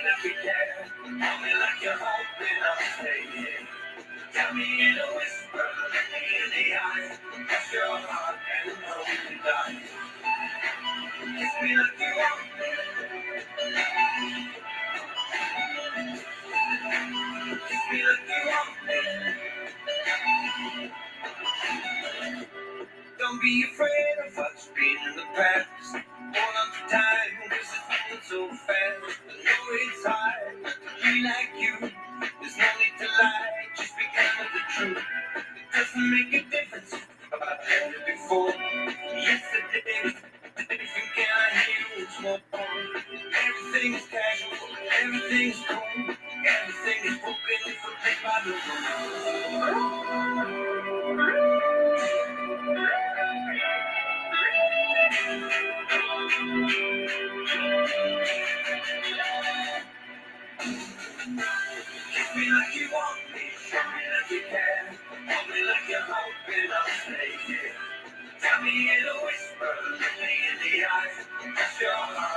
like you care. Hold me like you're hoping I'll stay here. Tell me in a whisper, look me in the eyes. Touch your heart and know you die. Kiss me like you want me. Kiss me like you want me. Don't be afraid of what's been in the past. Hold on to time, cause it's moving so fast. I know it's hard not to be like you. There's no need to lie, just be kind of the truth. It doesn't make a difference if I've done it before. Yesterday was different, can I hear it's more? Everything is casual, everything is cool. Everything is broken if I play by the rules. Kiss me like you want me, show me like you care. Hold me like you're hoping I'll stay here. Tell me in a whisper, look me in the eyes. Touch your heart.